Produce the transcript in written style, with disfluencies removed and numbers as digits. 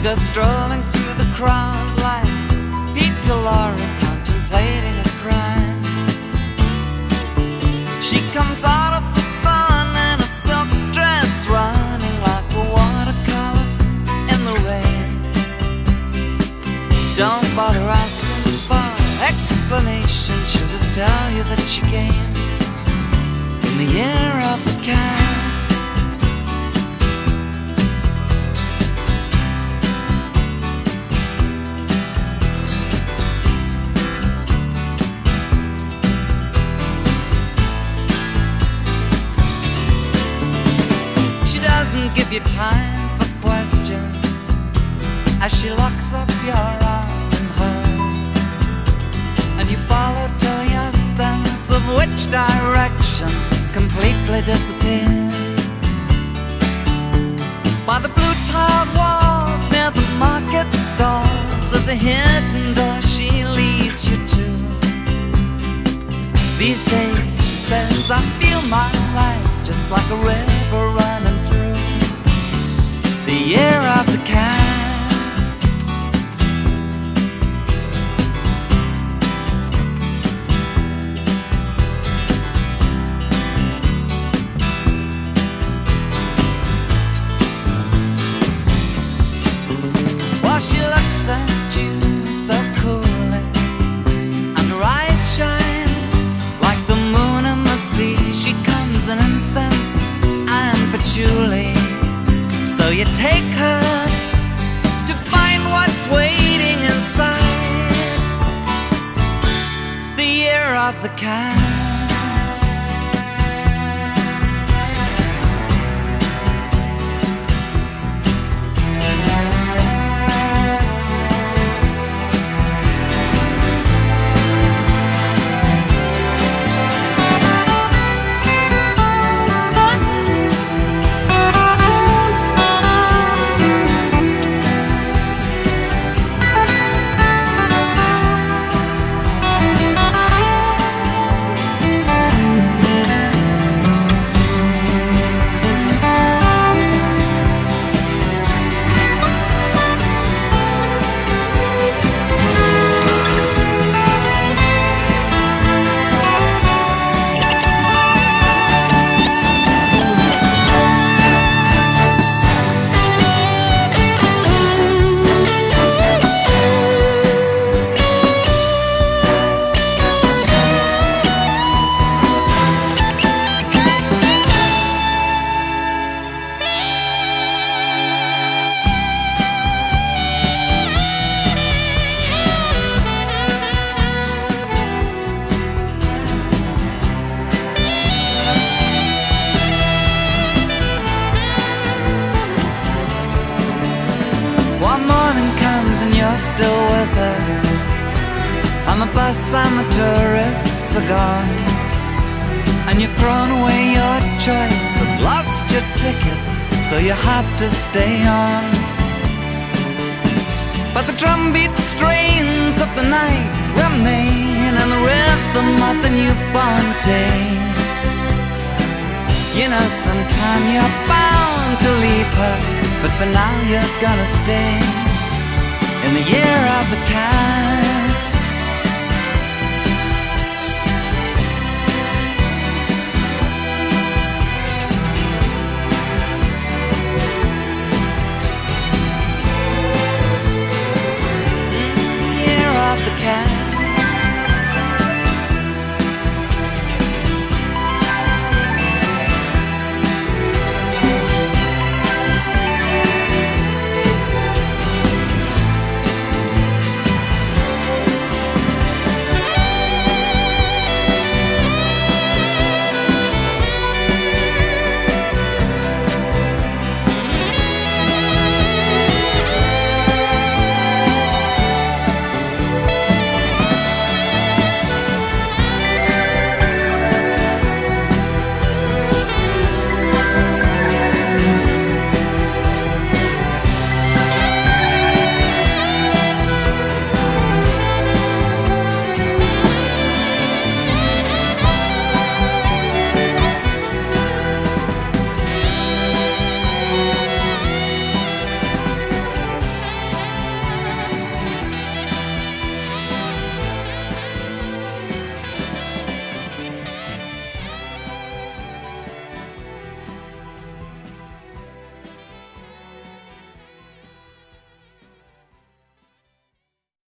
goes strolling through the crowd like Peter Laura contemplating a crime. She comes out of the sun in a silk dress, running like a watercolor in the rain. Don't bother asking for explanation, she'll just tell you that she came in the year of the cat. Give you time for questions as she locks up your arm in hers, and you follow till your sense of which direction completely disappears. By the blue tiled walls near the market stalls, there's a hidden door she leads you to. These days, she says, I feel my life just like a river running through the year of the cat. While she looks at you so coolly, and her eyes shine like the moon in the sea, she comes in incense and patchouli. So you take her to find what's waiting inside the year of the cat. One morning comes and you're still with her, and the bus and the tourists are gone, and you've thrown away your choice and lost your ticket, so you have to stay on. But the drumbeat strains of the night remain, and the rhythm of the newborn day. You know sometime you're bound to leave her, but for now you're gonna stay in the year of the cat.